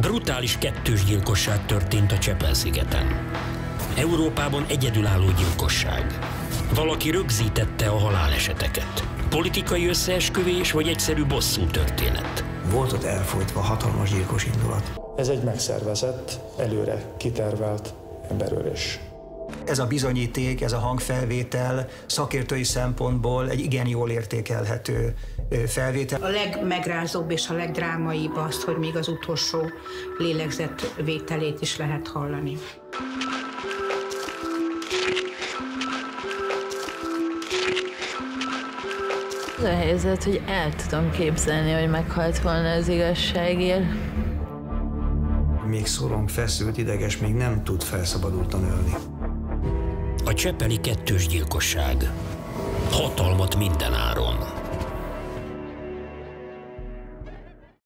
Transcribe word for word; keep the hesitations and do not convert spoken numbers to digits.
Brutális kettős gyilkosság történt a Csepel-szigeten. Európában egyedülálló gyilkosság. Valaki rögzítette a haláleseteket. Politikai összeesküvés vagy egyszerű bosszú történet? Volt ott elfolytva hatalmas gyilkos indulat. Ez egy megszervezett, előre kitervelt emberölés. Ez a bizonyíték, ez a hangfelvétel szakértői szempontból egy igen jól értékelhető felvétel. A legmegrázóbb és a legdrámaibb az, hogy még az utolsó lélegzetvételét is lehet hallani. Az a helyzet, hogy el tudom képzelni, hogy meghalt volna az igazságért. Még szorong, feszült, ideges, még nem tud felszabadultan ölni. A csepeli kettős gyilkosság. Hatalmat minden áron.